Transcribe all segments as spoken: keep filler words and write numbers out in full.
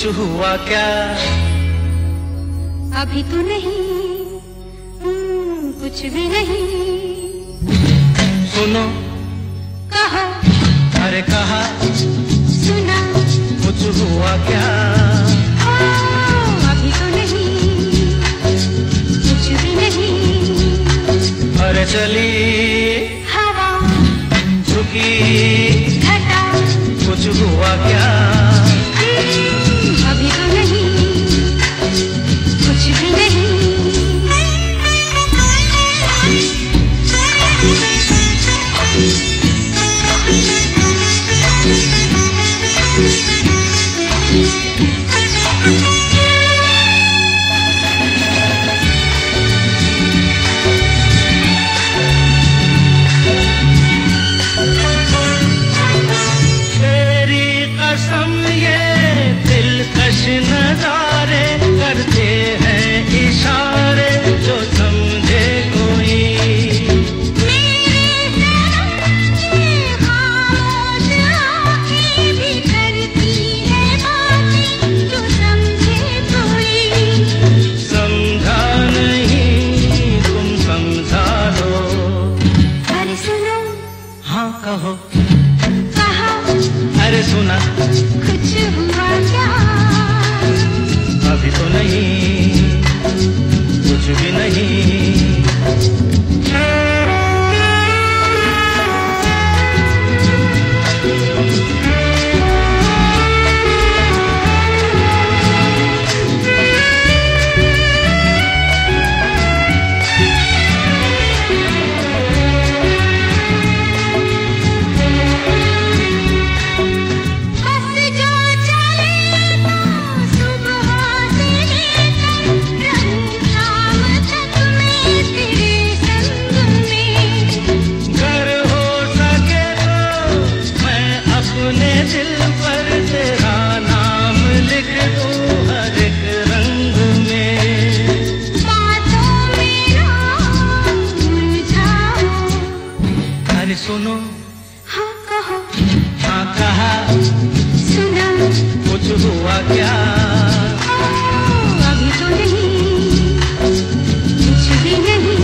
कुछ हुआ क्या? अभी तो नहीं, कुछ भी नहीं। सुनो, कहा, अरे कहा, सुना, कुछ हुआ क्या? ओ, अभी तो नहीं, कुछ भी नहीं। अरे चली हवा, झुकी घटा, कुछ हुआ क्या? अभी तो नहीं, कुछ भी नहीं। नजारे करते हैं इशारे जो समझे कोई। मेरे खामोश आँखें भी करती है बातें जो समझे कोई। समझा नहीं तुम समझा लो। अरे सुनो, हाँ कहो, कहा, अरे सुना, कुछ हुआ क्या? अभी तो नहीं, कुछ भी नहीं। सुनो, हाँ कहो, हाँ कहा, सुना, कुछ हुआ क्या? अभी तो नहीं, कुछ भी नहीं।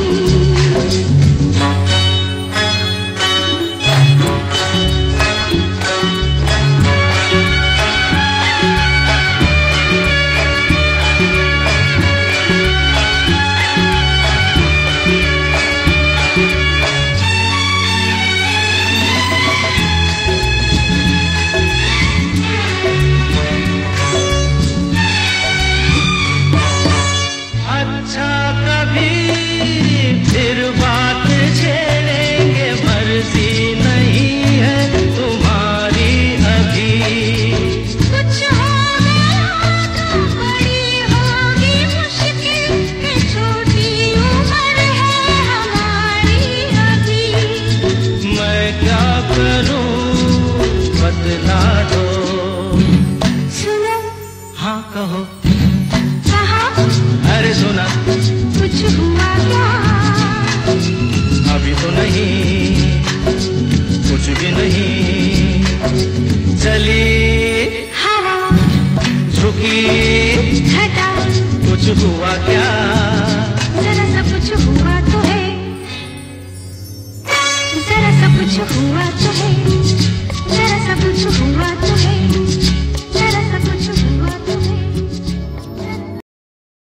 फिर बात छेड़ेंगे, मर्जी नहीं है तुम्हारी अभी। कुछ हो गया तो बड़ी होगी मुश्किल, कि छोटी उम्र है हमारी अभी। मैं क्या करूं, बदला दो। सुनो, हाँ कहो, कहा, अरे सुना, कुछ हुआ क्या? अभी तो नहीं, कुछ भी नहीं। चली हवा, झुकी घटा, कुछ हुआ क्या? जरा सा कुछ हुआ तो है, जरा सा कुछ हुआ